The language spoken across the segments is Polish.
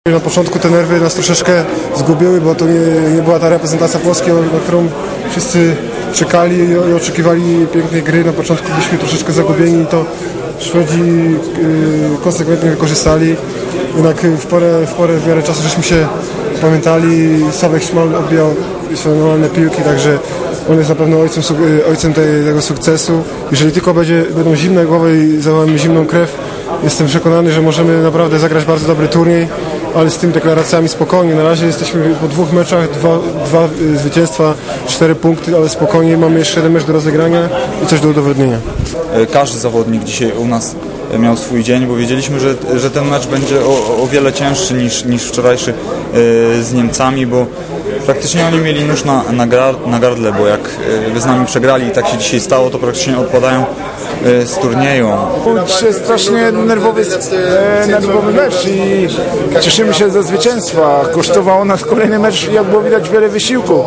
Na początku te nerwy nas troszeczkę zgubiły, bo to nie była ta reprezentacja Polski, na którą wszyscy czekali i oczekiwali pięknej gry. Na początku byliśmy troszeczkę zagubieni i to Szwedzi konsekwentnie wykorzystali. Jednak w miarę czasu żeśmy się pamiętali. Sławek Szmal odbijał swoje normalne piłki, także on jest na pewno ojcem tego sukcesu. Jeżeli tylko będą zimne głowy i zachowamy zimną krew, jestem przekonany, że możemy naprawdę zagrać bardzo dobry turniej, ale z tymi deklaracjami spokojnie. Na razie jesteśmy po 2 meczach, 2 zwycięstwa, 4 punkty, ale spokojnie, mamy jeszcze jeden mecz do rozegrania i coś do udowodnienia. Każdy zawodnik dzisiaj u nas miał swój dzień, bo wiedzieliśmy, że ten mecz będzie o wiele cięższy niż wczorajszy z Niemcami, bo praktycznie oni mieli nóż na gardle, bo jak z nami przegrali i tak się dzisiaj stało, to praktycznie odpadają z turnieju. Dzisiaj strasznie nerwowy mecz i cieszymy się ze zwycięstwa. Kosztowało nas kolejny mecz, jak było widać, wiele wysiłku.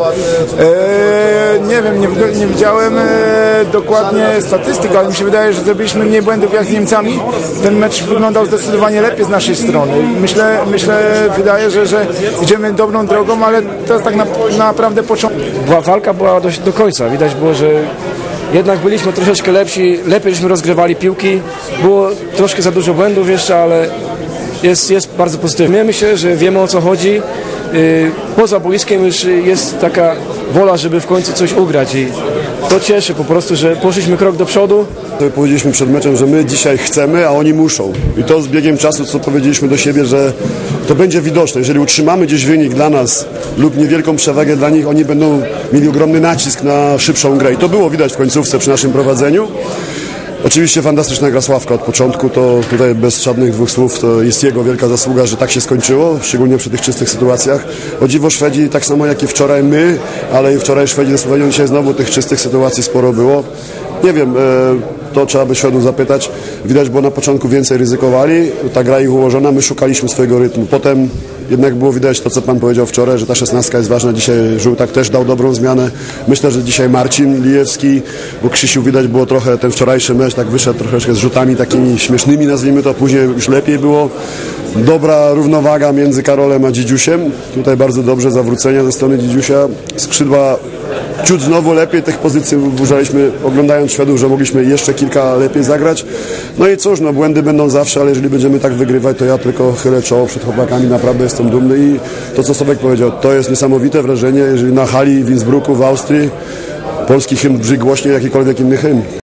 Nie wiem, nie widziałem dokładnie statystyk, ale mi się wydaje, że zrobiliśmy mniej błędów jak z Niemcami. Ten mecz wyglądał zdecydowanie lepiej z naszej strony. Wydaje, że idziemy dobrą drogą, ale to jest tak naprawdę początek. Walka była do końca. Widać było, że jednak byliśmy troszeczkę lepsi, lepiej żeśmy rozgrywali piłki. Było troszkę za dużo błędów jeszcze, ale jest bardzo pozytywnie. Myślę, że wiemy, o co chodzi. Poza boiskiem już jest taka wola, żeby w końcu coś ugrać i to cieszy po prostu, że poszliśmy krok do przodu. Powiedzieliśmy przed meczem, że my dzisiaj chcemy, a oni muszą. I to z biegiem czasu, co powiedzieliśmy do siebie, że to będzie widoczne. Jeżeli utrzymamy gdzieś wynik dla nas lub niewielką przewagę dla nich, oni będą mieli ogromny nacisk na szybszą grę. I to było widać w końcówce przy naszym prowadzeniu. Oczywiście fantastyczna gra Sławka od początku, to tutaj bez żadnych dwóch słów, to jest jego wielka zasługa, że tak się skończyło, szczególnie przy tych czystych sytuacjach. O dziwo Szwedzi tak samo jak i wczoraj my, ale i wczoraj Szwedzi ze Słowenią, dzisiaj znowu tych czystych sytuacji sporo było. Nie wiem, to trzeba by Szwedów zapytać. Widać, bo na początku więcej ryzykowali, ta gra ich ułożona, my szukaliśmy swojego rytmu. Potem jednak było widać to, co Pan powiedział wczoraj, że ta 16 jest ważna. Dzisiaj Żółtak też dał dobrą zmianę. Myślę, że dzisiaj Marcin Lijewski, bo Krzysiu widać było trochę, ten wczorajszy mecz tak wyszedł troszeczkę z rzutami takimi śmiesznymi, nazwijmy to, później już lepiej było. Dobra równowaga między Karolem a Dzidziusiem. Tutaj bardzo dobrze zawrócenia ze strony Dzidziusia. Skrzydła ciut znowu lepiej, tych pozycji uważaliśmy, oglądając Szwedów, że mogliśmy jeszcze kilka lepiej zagrać. No i cóż, no błędy będą zawsze, ale jeżeli będziemy tak wygrywać, to ja tylko chylę czoło przed chłopakami, naprawdę jestem dumny i to, co Sobek powiedział, to jest niesamowite wrażenie, jeżeli na hali w Innsbrucku w Austrii polski hymn brzmi głośniej jak jakikolwiek inny hymn.